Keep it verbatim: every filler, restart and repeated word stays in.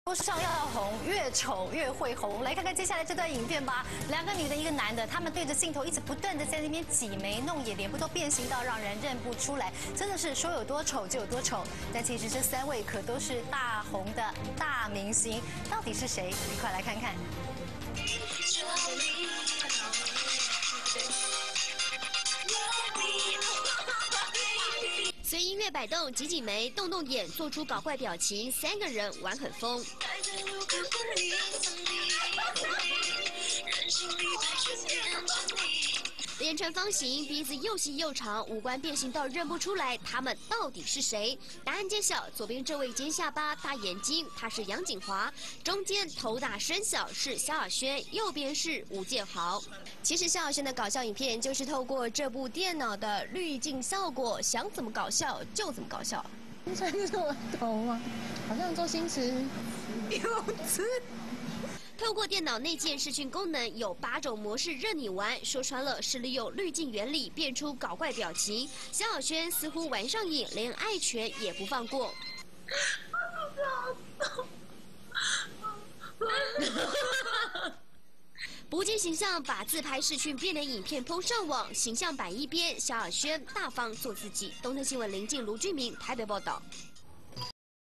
上要红，越丑越会红。来看看接下来这段影片吧。两个女的，一个男的，他们对着镜头一直不断的在那边挤眉弄眼，脸部都变形到让人认不出来，真的是说有多丑就有多丑。但其实这三位可都是大红的大明星，到底是谁？一块来看看。 随音乐摆动，挤挤眉，动动眼，做出搞怪表情，三个人玩很疯。脸呈方形，鼻子又细又长，五官变形到认不出来，他们到底是谁？答案揭晓，左边这位尖下巴、大眼睛，他是杨谨华；中间头大身小是萧亚轩，右边是吴建豪。其实萧亚轩的搞笑影片就是透过这部电脑的滤镜效果，想怎么搞笑就怎么搞笑。 穿着我头吗？好像周星驰。 幼稚。 透过电脑内建视讯功能，有八种模式任你玩。说穿了是利用滤镜原理变出搞怪表情。萧亚轩似乎玩上瘾，连爱犬也不放过。不计形象，把自拍视讯变脸影片抛上网，形象摆一边。萧亚轩大方做自己。东森新闻林静、卢俊明台北报道。